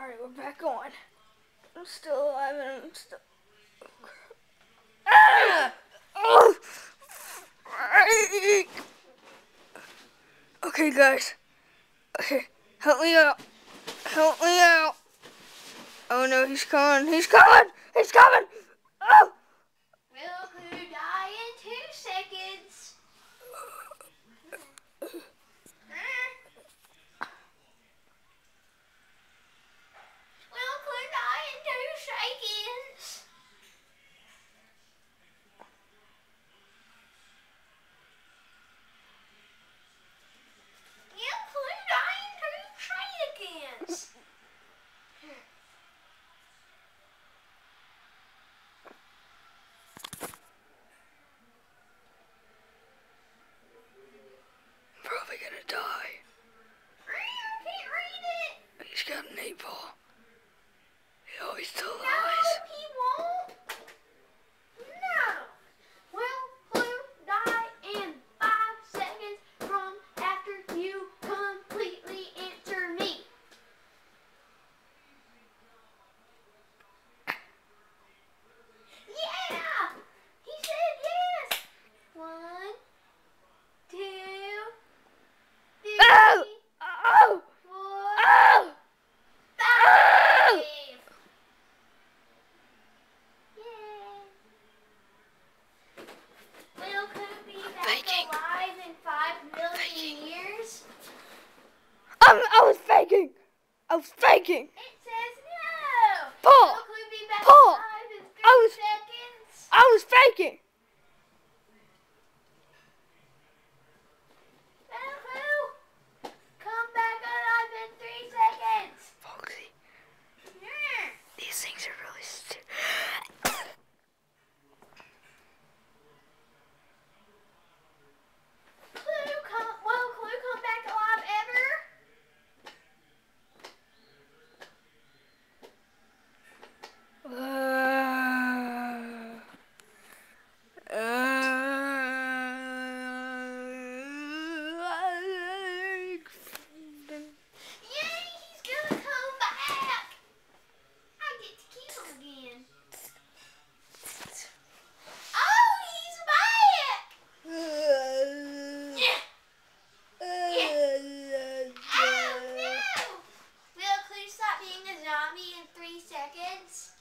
Alright, we're back on. I'm still alive and I'm still... Ah! Oh! Okay, guys. Okay, help me out. Help me out. Oh no, he's coming. He's coming! He's coming! Oh! Will Clue die in 2 seconds? Will Clue die in 2 seconds? Will Clue die in 2 seconds? Probably gonna die. I can't read it. He's got an 8-ball. He always tells No, lies. he won't. No. Will Clue die in 5 seconds from after you completely answer me? Yeah! He said yes! 1, 2, 3, Oh! Oh! 4, Oh! 5. Will Clue be back Faking. alive in 5 million years? I was faking! I was faking! It says no! Paul! Will Clue be back Paul! alive in 3 I was- seconds? I was faking! Will Clue, come back alive in 3 seconds! Foxy, Yeah. these things are really stupid. Will Clue come back alive ever? Yay, he's gonna come back! I get to keep him again. Oh, he's back! Yeah. Oh no! Will Clue stop being a zombie in 3 seconds?